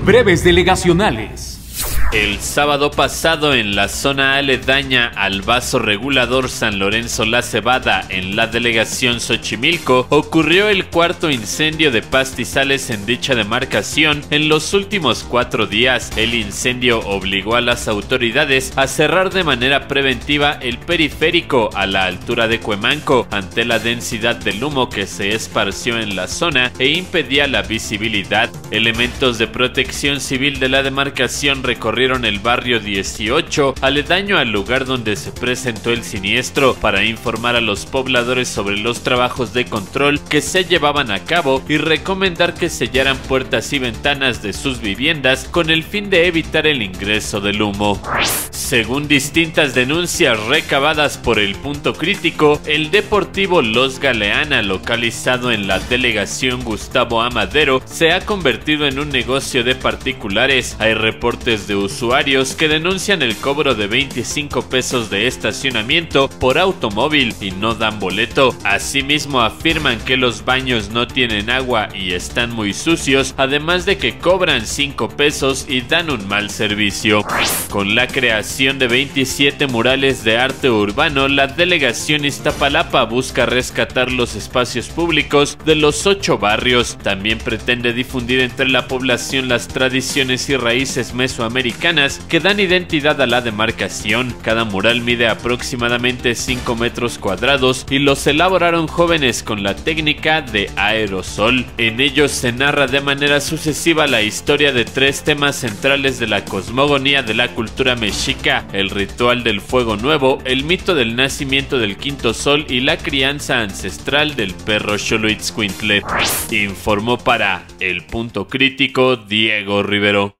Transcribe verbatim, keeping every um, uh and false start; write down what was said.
Breves delegacionales. El sábado pasado, en la zona aledaña al Vaso Regulador San Lorenzo La Cebada, en la delegación Xochimilco, ocurrió el cuarto incendio de pastizales en dicha demarcación en los últimos cuatro días. El incendio obligó a las autoridades a cerrar de manera preventiva el periférico a la altura de Cuemanco ante la densidad del humo que se esparció en la zona e impedía la visibilidad. Elementos de protección civil de la demarcación recorrieron el barrio dieciocho, aledaño al lugar donde se presentó el siniestro, para informar a los pobladores sobre los trabajos de control que se llevaban a cabo y recomendar que sellaran puertas y ventanas de sus viviendas con el fin de evitar el ingreso del humo. Según distintas denuncias recabadas por El Punto Crítico, el Deportivo Los Galeana, localizado en la delegación Gustavo Amadero, se ha convertido en un negocio de particulares. Hay reportes de usuarios que denuncian el cobro de veinticinco pesos de estacionamiento por automóvil y no dan boleto. Asimismo, afirman que los baños no tienen agua y están muy sucios, además de que cobran cinco pesos y dan un mal servicio. Con la creación de veintisiete murales de arte urbano, la delegación Iztapalapa busca rescatar los espacios públicos de los ocho barrios. También pretende difundir entre la población las tradiciones y raíces mesoamericanas que dan identidad a la demarcación. Cada mural mide aproximadamente cinco metros cuadrados y los elaboraron jóvenes con la técnica de aerosol. En ellos se narra de manera sucesiva la historia de tres temas centrales de la cosmogonía de la cultura mexica: el ritual del fuego nuevo, el mito del nacimiento del quinto sol y la crianza ancestral del perro Xoloitzcuintle. Informó para El Punto Crítico Diego Rivero.